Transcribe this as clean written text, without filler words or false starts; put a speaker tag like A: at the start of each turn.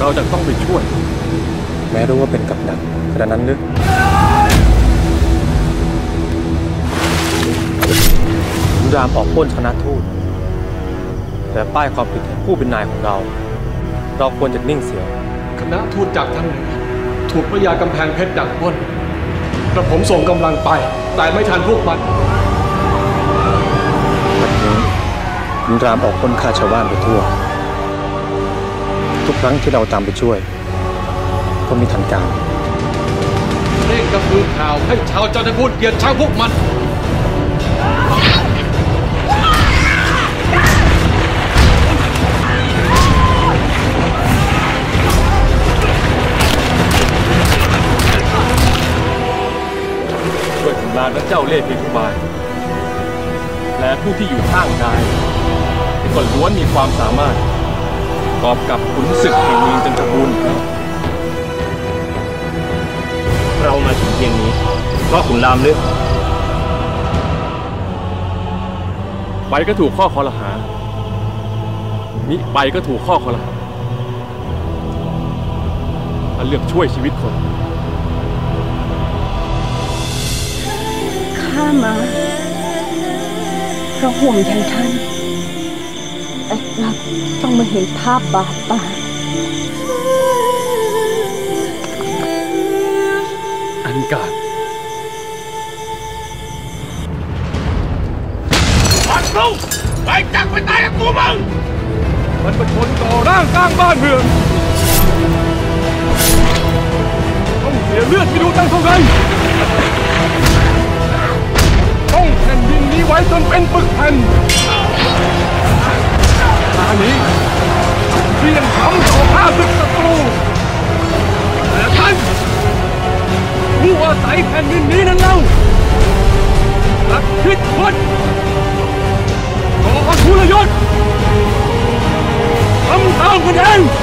A: เราจะต้องไปช่วยแม้รู้ว่าเป็นกับดักขนาดนั้นหรือขุนรามออกปล้นคณะทูตแต่ป้ายความผิดให้ผู้เป็นนายของเราควรจะนิ่งเสีย
B: คณะทูตจากทางเหนือถูกพระยากำแพงเพชรดักปล้นกระผมส่งกำลังไปแต่ไม่ทันพวกมัน
A: วันนี้ขุนรามออกปล้นฆ่าชาวบ้านไปทั่วทุกครั้งที่เราตามไปช่วยก็ไม่ทันการ
B: เร่งกระพือข่าวให้ชาวจันทบุรีเกลียดชังพวกมัน
A: ช่วยขุนรามและเจ้าเล่ห์เพทุบายและผู้ที่อยู่ข้างกายก็ล้วนมีความสามารถกอบกับขุนศึกแห่งเมืองจันทบุรีเรามาถึงเพียงนี้เพราะขุนรามเลือกไปก็ถูกข้อคอรหามิไปก็ถูกข้อคอรหาถ้าเลือกช่วยชีวิตคน
C: ข้ามาเพราะห่วงใยท่านแต่กลับต้องมาเห็นภาพบาดตา
B: อันกาดปัดลูกไปจักไปตายกับกูมึง
A: มันประชนต่อร่างกลางบ้านเมืองต้องเสียเลือดไม่รู้ตั้งเท่าไรต้องแผ่นดินนี้ไว้จนเป็นปึกแผ่นตอนนี้เพียงช้ำต่อข้าศึกศัตรูแต่ท่านผู้อาศัยแผ่นดินนี้นั้นเล่าหลักคิดคนก่อทุรยศทำตามกันเอง